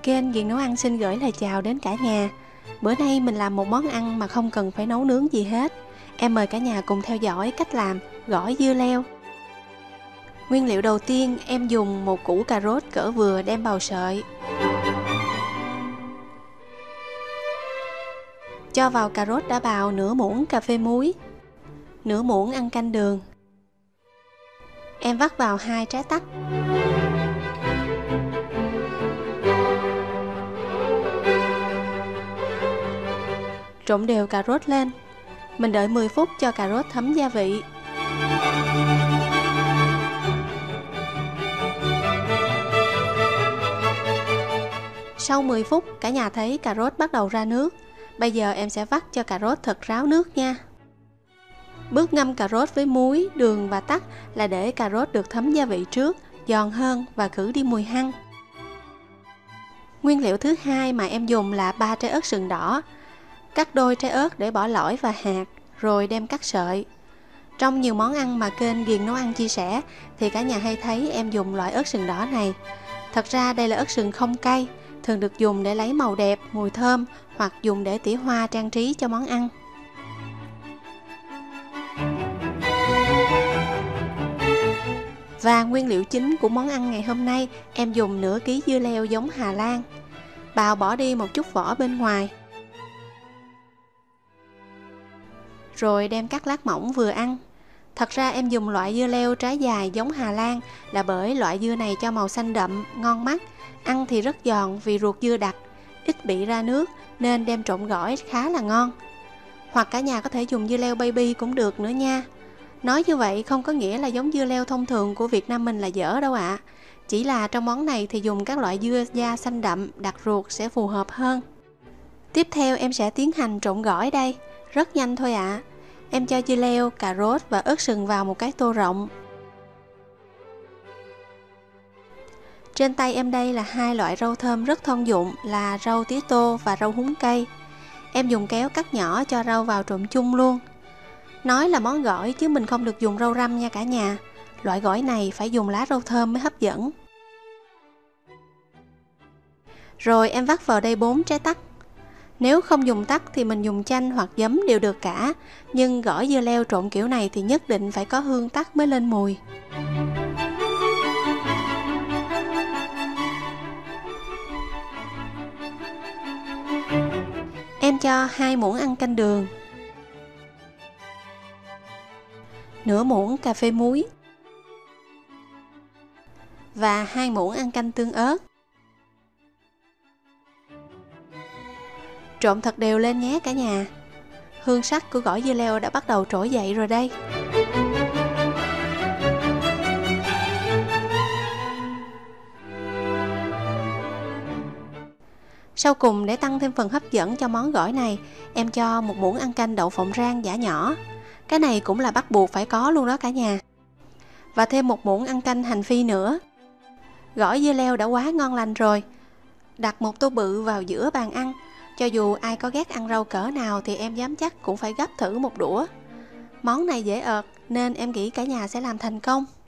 Kênh Ghiền Nấu Ăn xin gửi lời chào đến cả nhà. Bữa nay mình làm một món ăn mà không cần phải nấu nướng gì hết. Em mời cả nhà cùng theo dõi cách làm gỏi dưa leo. Nguyên liệu đầu tiên, em dùng một củ cà rốt cỡ vừa đem bào sợi. Cho vào cà rốt đã bào nửa muỗng cà phê muối, nửa muỗng ăn canh đường. Em vắt vào 2 trái tắc. Trộn đều cà rốt lên. Mình đợi 10 phút cho cà rốt thấm gia vị. Sau 10 phút, cả nhà thấy cà rốt bắt đầu ra nước. Bây giờ em sẽ vắt cho cà rốt thật ráo nước nha. Bước ngâm cà rốt với muối, đường và tắc là để cà rốt được thấm gia vị trước, giòn hơn và khử đi mùi hăng. Nguyên liệu thứ hai mà em dùng là 3 trái ớt sừng đỏ. Cắt đôi trái ớt để bỏ lõi và hạt, rồi đem cắt sợi. Trong nhiều món ăn mà kênh Ghiền Nấu Ăn chia sẻ thì cả nhà hay thấy em dùng loại ớt sừng đỏ này. Thật ra đây là ớt sừng không cay, thường được dùng để lấy màu đẹp, mùi thơm hoặc dùng để tỉa hoa trang trí cho món ăn. Và nguyên liệu chính của món ăn ngày hôm nay, em dùng nửa ký dưa leo giống Hà Lan. Bào bỏ đi một chút vỏ bên ngoài, rồi đem cắt lát mỏng vừa ăn. Thật ra em dùng loại dưa leo trái dài giống Hà Lan là bởi loại dưa này cho màu xanh đậm, ngon mắt, ăn thì rất giòn vì ruột dưa đặc, ít bị ra nước nên đem trộn gỏi khá là ngon. Hoặc cả nhà có thể dùng dưa leo baby cũng được nữa nha. Nói như vậy không có nghĩa là giống dưa leo thông thường của Việt Nam mình là dở đâu ạ. Chỉ là trong món này thì dùng các loại dưa da xanh đậm, đặc ruột sẽ phù hợp hơn. Tiếp theo em sẽ tiến hành trộn gỏi đây, rất nhanh thôi ạ. Em cho dưa leo, cà rốt và ớt sừng vào một cái tô rộng. Trên tay em đây là 2 loại rau thơm rất thông dụng là rau tía tô và rau húng cây. Em dùng kéo cắt nhỏ cho rau vào trộn chung luôn. Nói là món gỏi chứ mình không được dùng rau răm nha cả nhà. Loại gỏi này phải dùng lá rau thơm mới hấp dẫn. Rồi em vắt vào đây 4 trái tắc. Nếu không dùng tắc thì mình dùng chanh hoặc giấm đều được cả. Nhưng gỏi dưa leo trộn kiểu này thì nhất định phải có hương tắc mới lên mùi. Em cho 2 muỗng ăn canh đường, nửa muỗng cà phê muối và 2 muỗng ăn canh tương ớt. Trộn thật đều lên nhé cả nhà. Hương sắc của gỏi dưa leo đã bắt đầu trỗi dậy rồi đây. Sau cùng, để tăng thêm phần hấp dẫn cho món gỏi này, em cho 1 muỗng ăn canh đậu phộng rang giã nhỏ. Cái này cũng là bắt buộc phải có luôn đó cả nhà. Và thêm 1 muỗng ăn canh hành phi nữa. Gỏi dưa leo đã quá ngon lành rồi. Đặt một tô bự vào giữa bàn ăn. Cho dù ai có ghét ăn rau cỡ nào thì em dám chắc cũng phải gắp thử một đũa. Món này dễ ợt nên em nghĩ cả nhà sẽ làm thành công.